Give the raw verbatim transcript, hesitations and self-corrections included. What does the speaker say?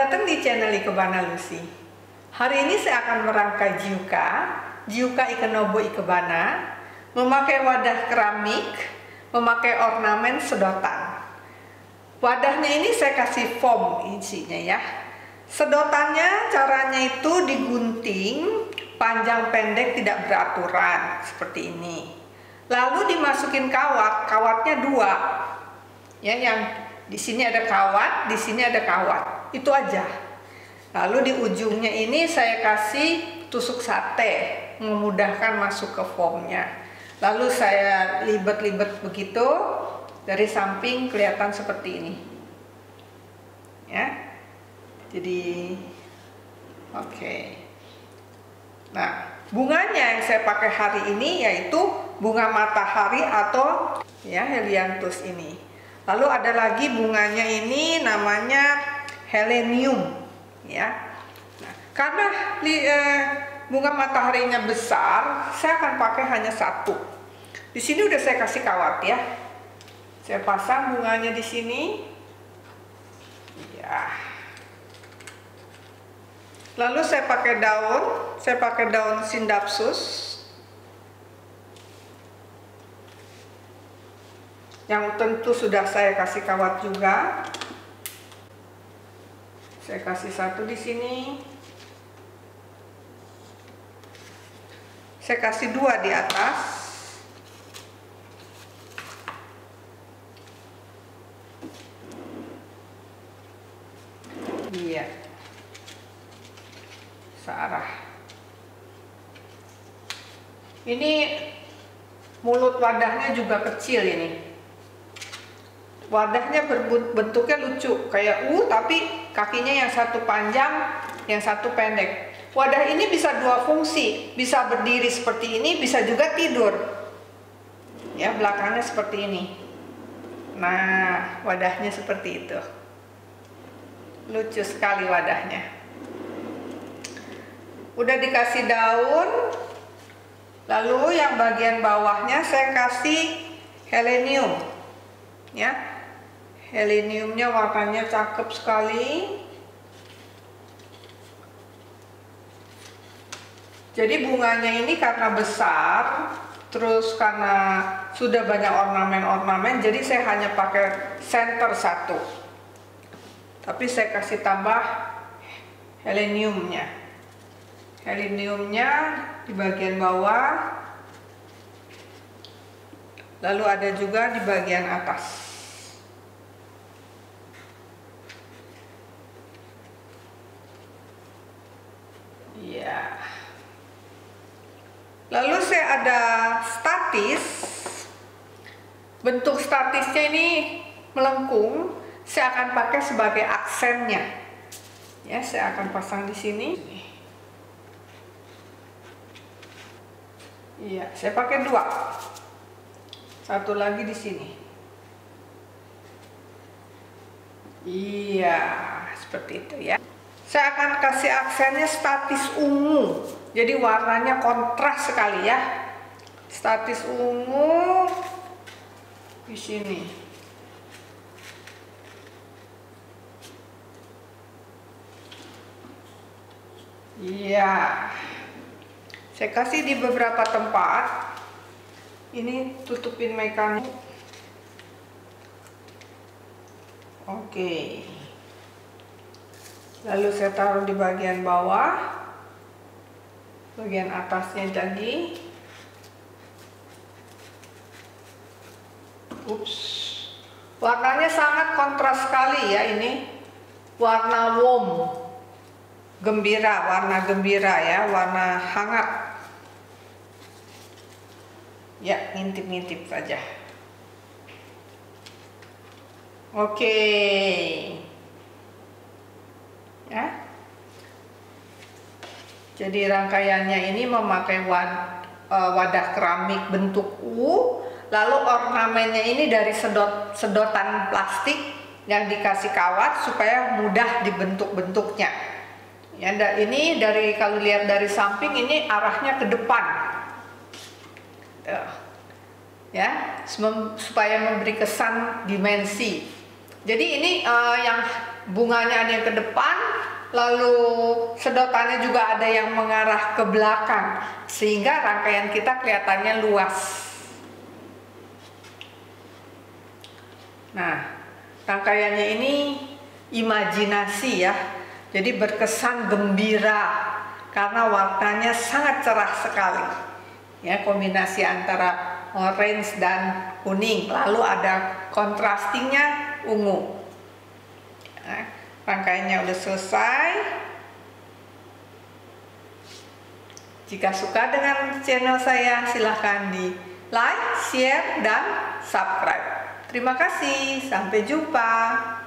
datang di channel Ikebana Lucy. Hari ini saya akan merangkai jiuka, jiuka ikenobo ikebana, memakai wadah keramik, memakai ornamen sedotan. Wadahnya ini saya kasih foam isinya ya. Sedotannya caranya itu digunting, panjang pendek tidak beraturan seperti ini. Lalu dimasukin kawat, kawatnya dua. Ya, yang di sini ada kawat, di sini ada kawat. Itu aja. Lalu di ujungnya ini saya kasih tusuk sate, memudahkan masuk ke foamnya. Lalu saya libet-libet begitu, dari samping kelihatan seperti ini. Ya. Jadi oke. Okay. Nah, bunganya yang saya pakai hari ini yaitu bunga matahari atau ya helianthus ini. Lalu ada lagi bunganya ini namanya helenium ya. Nah, karena li, eh, bunga mataharinya besar, saya akan pakai hanya satu. Di sini udah saya kasih kawat ya. Saya pasang bunganya di sini. Ya. Lalu saya pakai daun, saya pakai daun Scindapsus. Yang tentu sudah saya kasih kawat juga. Saya kasih satu di sini. Saya kasih dua di atas. Iya. Searah. Ini mulut wadahnya juga kecil ini. Wadahnya bentuknya lucu, kayak U tapi kakinya yang satu panjang, yang satu pendek. Wadah ini bisa dua fungsi, bisa berdiri seperti ini, bisa juga tidur. Ya, belakangnya seperti ini. Nah, wadahnya seperti itu. Lucu sekali wadahnya. Udah dikasih daun, lalu yang bagian bawahnya saya kasih helenium. Ya. Heleniumnya warnanya cakep sekali. Jadi bunganya ini karena besar, terus karena sudah banyak ornamen-ornamen, jadi saya hanya pakai center satu. Tapi saya kasih tambah heleniumnya. Heleniumnya di bagian bawah. Lalu ada juga di bagian atas. Ya. Lalu saya ada statis. Bentuk statisnya ini melengkung. Saya akan pakai sebagai aksennya. Ya, saya akan pasang di sini. Iya, saya pakai dua. Satu lagi di sini. Iya, seperti itu ya. Saya akan kasih aksennya statis ungu. Jadi warnanya kontras sekali ya. Statis ungu di sini. Iya. Saya kasih di beberapa tempat. Ini tutupin mekanik. Oke. Lalu saya taruh di bagian bawah, bagian atasnya jadi. Ups, warnanya sangat kontras sekali ya ini. Warna warm, gembira, warna gembira ya, warna hangat. Ya, ngintip-ngintip saja. Oke. Ya. Jadi rangkaiannya ini memakai wad, uh, wadah keramik bentuk U, lalu ornamennya ini dari sedot sedotan plastik yang dikasih kawat supaya mudah dibentuk-bentuknya. Ya, ini dari kalau lihat dari samping ini arahnya ke depan. Uh, ya, supaya memberi kesan dimensi. Jadi ini uh, yang bunganya ada yang ke depan, lalu sedotannya juga ada yang mengarah ke belakang, sehingga rangkaian kita kelihatannya luas. Nah, rangkaiannya ini imajinasi ya, jadi berkesan gembira karena warnanya sangat cerah sekali. Ya, kombinasi antara orange dan kuning, lalu ada kontrastingnya ungu. Nah, rangkaiannya udah selesai. Jika suka dengan channel saya, silahkan di like, share, dan subscribe. Terima kasih, sampai jumpa.